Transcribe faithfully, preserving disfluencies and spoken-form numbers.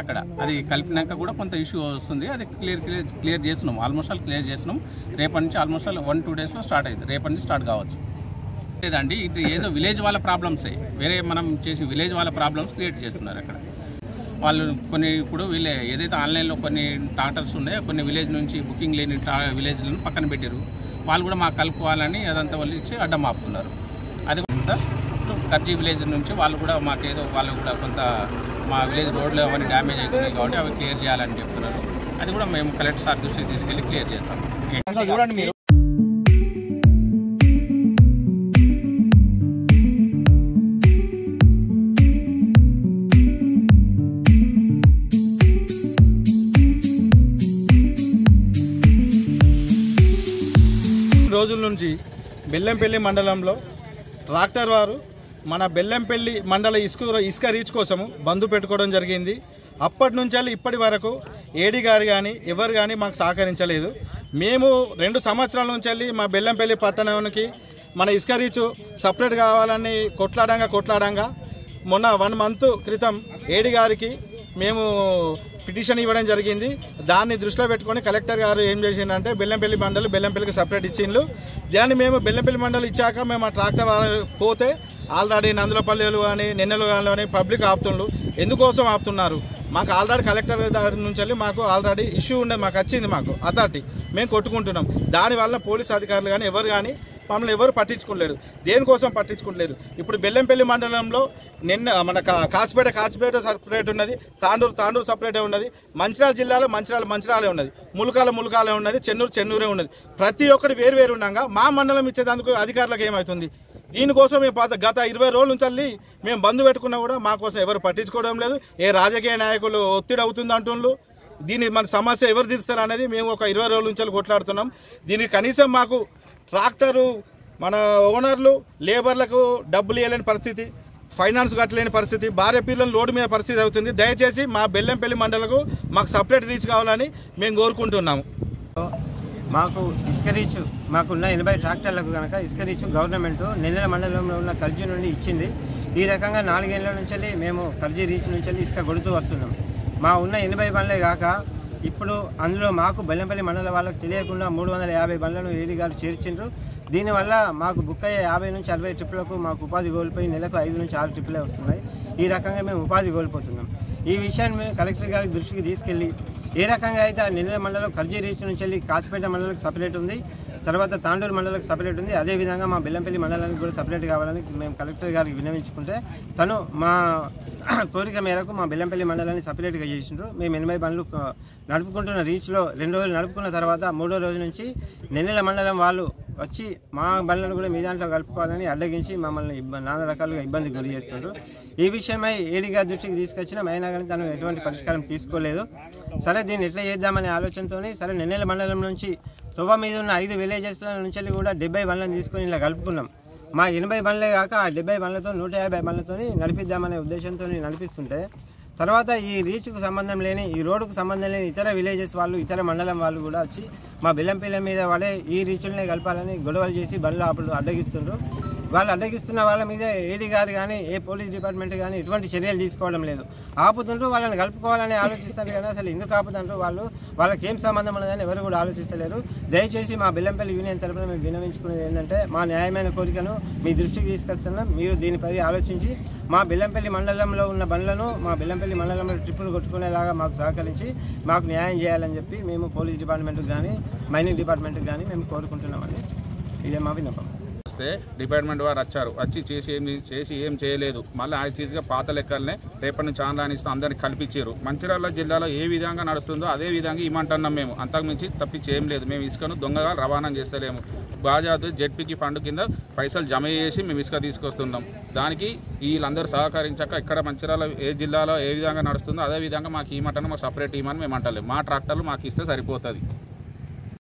అక్కడ అది కలిపినాక కూడా కొంత ఇష్యూ వస్తుంది. అది క్లియర్ క్లియర్ క్లియర్ చేస్తున్నాం, ఆల్మోస్ట్ ఆల్ క్లియర్ చేస్తున్నాం. రేపటి నుంచి ఆల్మోస్ట్ ఆల్ వన్ టూ డేస్లో స్టార్ట్ అయింది. రేపటి నుంచి స్టార్ట్ కావచ్చు. లేదండి, ఇది ఏదో విలేజ్ వాళ్ళ ప్రాబ్లమ్సే, వేరే మనం చేసి విలేజ్ వాళ్ళ ప్రాబ్లమ్స్ క్రియేట్ చేస్తున్నారు అక్కడ వాళ్ళు. కొన్ని ఇప్పుడు వీళ్ళే ఏదైతే ఆన్లైన్లో కొన్ని ట్రాక్టర్స్ ఉన్నాయో కొన్ని విలేజ్ నుంచి బుకింగ్ లేని విలేజ్లను పక్కన పెట్టారు. వాళ్ళు కూడా మాకు కలుపుకోవాలని అదంతా వాళ్ళు ఇచ్చి అడ్డం ఆపుతున్నారు. అది కొంత కర్జీ విలేజ్ నుంచి వాళ్ళు కూడా మాకేదో వాళ్ళు కూడా కొంత మా విలేజ్ రోడ్లు అవన్నీ డ్యామేజ్ అవుతున్నాయి కాబట్టి అవి క్లియర్ చేయాలని చెప్తున్నారు. అది కూడా మేము కలెక్టర్ సార్ దృష్టికి తీసుకెళ్ళి క్లియర్ చేస్తాం. చూడండి మీరు రోజుల నుంచి బెల్లంపల్లి మండలంలో ట్రాక్టర్ వారు మన బెల్లంపల్లి మండల ఇసుక ఇసుక రీచ్ కోసము బంద్ పెట్టుకోవడం జరిగింది. అప్పటి నుంచి ఇప్పటి వరకు ఏడీ గారు కానీ ఎవరు కానీ మాకు సహకరించలేదు. మేము రెండు సంవత్సరాల నుంచి మా బెల్లంపల్లి పట్టణానికి మన ఇసుక రీచ్ సపరేట్ కావాలని కొట్లాడంగా కొట్లాడంగా మొన్న వన్ మంత్ క్రితం ఏడీ గారికి మేము పిటిషన్ ఇవ్వడం జరిగింది. దాన్ని దృష్టిలో పెట్టుకొని కలెక్టర్ గారు ఏం చేసిందంటే బెల్లంపల్లి మండలి బెల్లంపల్లికి సపరేట్ ఇచ్చిండ్రు. దాన్ని మేము బెల్లంపల్లి మండలి ఇచ్చాక మేము ఆ ట్రాక్టర్ పోతే ఆల్రెడీ నందులపల్లెలు కానీ నిన్నెలు కానీ పబ్లిక్ ఆపుతుండ్రు. ఎందుకోసం ఆపుతున్నారు? మాకు ఆల్రెడీ కలెక్టర్ గారి నుంచి మాకు ఆల్రెడీ ఇష్యూ ఉండేది, మాకు వచ్చింది, మాకు అథారిటీ మేము కొట్టుకుంటున్నాం. దానివల్ల పోలీస్ అధికారులు కానీ ఎవరు కానీ మమ్మల్ని ఎవరు పట్టించుకోలేరు. దేనికోసం పట్టించుకోలేరు? ఇప్పుడు బెల్లంపల్లి మండలంలో నిన్న మన కాచిపేట కాచిపేట సపరేట్ ఉన్నది, తాండూరు తాండూరు సపరేటే ఉన్నది, మంచిర్యాల జిల్లాలో మంచిర్యాల మంచిర్యాలే ఉన్నది, ములకాల ములకాలే ఉన్నది, చెన్నూరు చెన్నూరే ఉన్నది. ప్రతి ఒక్కటి వేరు వేరు ఉండగా మా మండలం ఇచ్చేందుకు అధికారులకు ఏమవుతుంది? దీనికోసం మేము పాత గత ఇరవై రోజుల నుంచి మేము బంద్ పెట్టుకున్నా కూడా మా కోసం ఎవరు పట్టించుకోవడం లేదు. ఏ రాజకీయ నాయకులు ఒత్తిడి అవుతుంది అంటున్నారు. దీని మన సమస్య ఎవరు తీరుస్తారు అనేది మేము ఒక ఇరవై రోజుల నుంచి కొట్లాడుతున్నాం. దీనికి కనీసం మాకు ట్రాక్టరు మన ఓనర్లు లేబర్లకు డబ్బులు ఇవ్వలేని పరిస్థితి, ఫైనాన్స్ కట్టలేని పరిస్థితి, భార్య పిల్లలు లోటు మీద పరిస్థితి అవుతుంది. దయచేసి మా బెల్లంపల్లి మండలకు మాకు సపరేట్ రీచ్ కావాలని మేము కోరుకుంటున్నాము. మాకు ఇసుక రీచ్ మాకున్న ఎనభై ట్రాక్టర్లకు కనుక ఇసుక రీచ్ గవర్నమెంట్ నెల్లెల మండలంలో ఉన్న కర్జీ నుండి ఇచ్చింది. ఈ రకంగా నాలుగేళ్ల నుంచి మేము కర్జీ రీచ్ నుంచి ఇసుక కొడుతూ వస్తున్నాం. మా ఉన్న ఎనభై బండ్లే కాక ఇప్పుడు అందులో మాకు బెల్లంపల్లి మండలం వాళ్ళకి తెలియకుండా మూడు వందల యాభై బండ్లను ఏడీ గారు చేర్చిండ్రు. దీనివల్ల మాకు బుక్ అయ్యే యాభై నుంచి అరవై ట్రిప్పులకు మాకు ఉపాధి కోల్పోయి నెలకు ఐదు నుంచి ఆరు ట్రిప్పులే వస్తున్నాయి. ఈ రకంగా మేము ఉపాధి కోల్పోతున్నాం. ఈ విషయాన్ని మేము కలెక్టర్ గారి దృష్టికి తీసుకెళ్ళి ఏ రకంగా అయితే ఆ నెల్లెల మండలం కర్జీ రీచ్ నుంచి వెళ్ళి కాచిపేట మండలకు సపరేట్ ఉంది, తర్వాత తాండూరు మండలకు సపరేట్ ఉంది, అదేవిధంగా మా బెల్లంపల్లి మండలానికి కూడా సపరేట్ కావాలని మేము కలెక్టర్ గారికి విన్నవించుకుంటే తను మా కోరిక మేరకు మా బెల్లంపల్లి మండలాన్ని సపరేట్గా చేసిండ్రు. మేము ఎనభై బండ్లు నడుపుకుంటున్న రీచ్లో రెండు రోజులు నడుపుకున్న తర్వాత మూడో రోజు నుంచి నెల్లెల మండలం వాళ్ళు వచ్చి మా బండ్లను కూడా మీ దాంట్లో కలుపుకోవాలని అడ్డగించి మమ్మల్ని ఇబ్బంది నానా రకాలుగా ఇబ్బంది గురి చేస్తున్నారు. ఈ విషయమై ఏడీ గారి దృష్టికి తీసుకొచ్చినా అయినా కానీ తను ఎటువంటి పరిష్కారం తీసుకోలేదు. సరే దీన్ని ఎట్లా చేద్దామనే ఆలోచనతో సరే నెల్లెల మండలం నుంచి తొవ్వ మీద ఉన్న ఐదు విలేజెస్ల నుంచి కూడా డెబ్బై బండ్లను తీసుకొని ఇలా కలుపుకున్నాం. మా ఎనభై బండ్లే కాక ఆ డెబ్బై బండ్లతో నూట యాభై బండ్లతో నడిపిద్దామనే ఉద్దేశంతో నడిపిస్తుంటే తర్వాత ఈ రీచ్కు సంబంధం లేని ఈ రోడ్డుకు సంబంధం లేని ఇతర విలేజెస్ వాళ్ళు ఇతర మండలం వాళ్ళు కూడా వచ్చి మా బెల్లంపల్లి మీద వాళ్ళే ఈ రీచులనే కలపాలని గొడవలు చేసి బండ్లు ఆపులు అడ్డగిస్తుండ్రు. వాళ్ళు అడ్డగిస్తున్న వాళ్ళ మీద ఏడీ గారు కానీ ఏ పోలీస్ డిపార్ట్మెంట్ కానీ ఎటువంటి చర్యలు తీసుకోవడం లేదు. ఆపుతుండ్రు, వాళ్ళని కలుపుకోవాలని ఆలోచిస్తారు కానీ అసలు ఎందుకు ఆపుతుండ్రు వాళ్ళు వాళ్ళకి ఏం సంబంధం ఉన్నదని ఎవరు కూడా ఆలోచిస్తలేరు. దయచేసి మా బెల్లంపల్లి యూనియన్ తరఫున మేము విన్నవించుకునేది ఏంటంటే మా న్యాయమైన కోరికను మీ దృష్టికి తీసుకొస్తున్నాం. మీరు దీనిపై ఆలోచించి మా బెల్లంపల్లి మండలంలో ఉన్న బండ్లను మా బెల్లంపల్లి మండలంలో ట్రిప్పులు కొట్టుకునేలాగా మాకు సహకరించి మాకు న్యాయం చేయాలని చెప్పి మేము పోలీస్ డిపార్ట్మెంట్కి కానీ మైనింగ్ డిపార్ట్మెంట్కి కానీ మేము కోరుకుంటున్నామండి. ఇదే మా విన్నపం. వస్తే డిపార్ట్మెంట్ వారు వచ్చారు, వచ్చి చేసి ఏం చేసి ఏం చేయలేదు. మళ్ళీ ఆ చీజ్గా పాత లెక్కలనే రేపటి నుంచి ఆన్లైన్ ఇస్తూ అందరినీ కల్పించారు. మంచిర్యాల జిల్లాలో ఏ విధంగా నడుస్తుందో అదే విధంగా ఇమ్మంటున్నాం. మేము అంతకుమించి తప్పించి ఏం లేదు. మేము ఇసుకను దొంగగా రవాణా చేస్తలేము. బాజాతు జెడ్పీకి ఫండ్ కింద పైసలు జమ చేసి మేము ఇసుక తీసుకొస్తున్నాం. దానికి వీళ్ళందరూ సహకరించాక ఇక్కడ మంచిర్యాల ఏ జిల్లాలో ఏ విధంగా నడుస్తుందో అదే విధంగా మాకు ఇమ్మంటున్నాం. మాకు సపరేట్ ఇమ్మని మేము అంటలేము. మా ట్రాక్టర్లు మాకు ఇస్తే సరిపోతుంది.